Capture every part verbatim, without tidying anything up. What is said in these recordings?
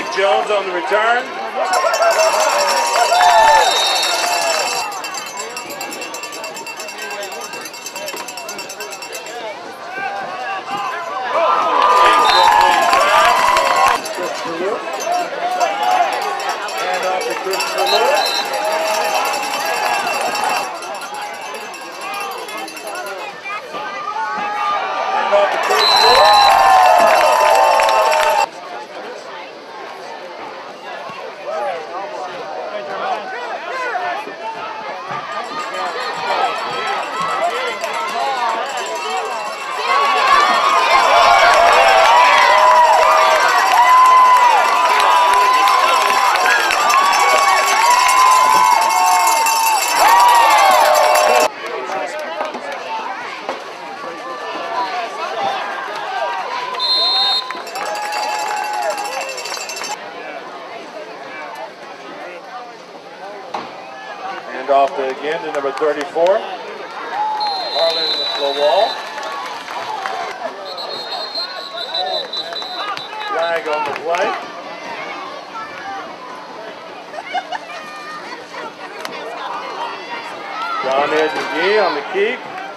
Jones on the return. Hand off to Christopher Lewis. Hand off to Chris Lewis. Hand off to, again to number thirty-four, Harlan Lawal. Flag on the play. John Ed McGee on the keep.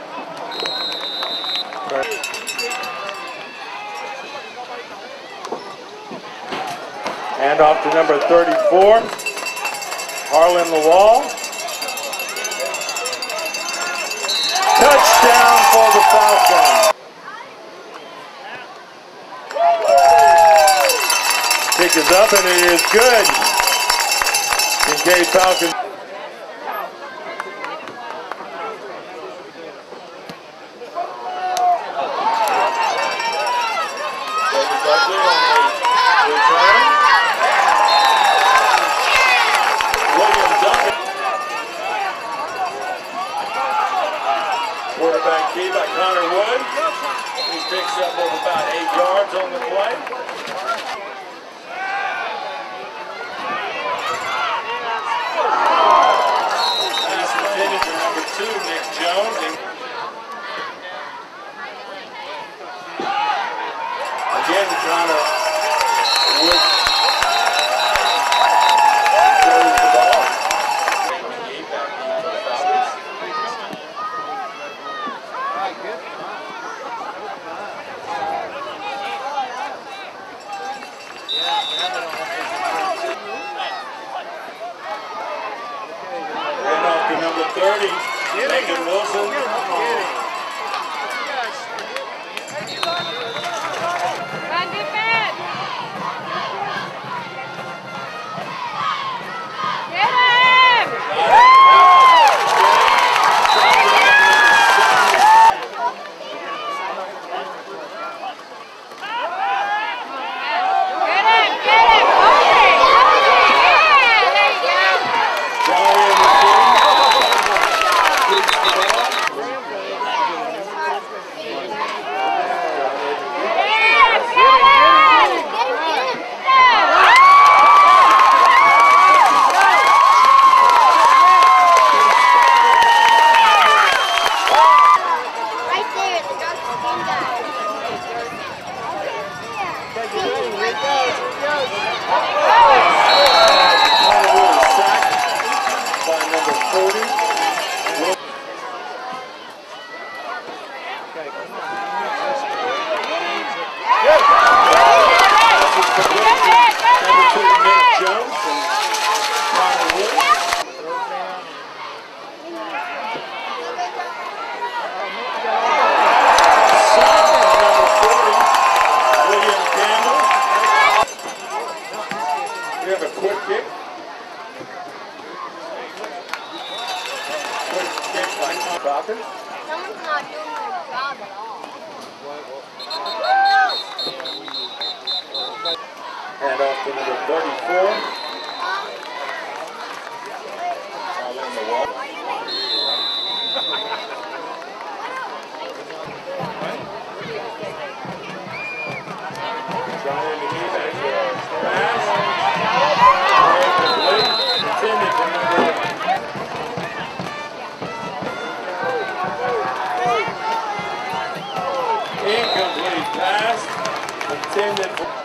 Hand off to number thirty-four, Harlan Lawal. Touchdown for the Falcons. Kick is up and it is good. Kinkaid Falcons. Quarterback key by Connor Wood. He picks up over about eight yards on the play. Pass intended for number two, Nick Jones. And again, Connor Wood throws the ball. And off to number thirty, Megan Wilson. We have a quick kick. Quick kick by Falcons. Someone's not doing their job at all. Hand off to number thirty-four. All in the wall. Trying to keep that pass. Incomplete pass intended for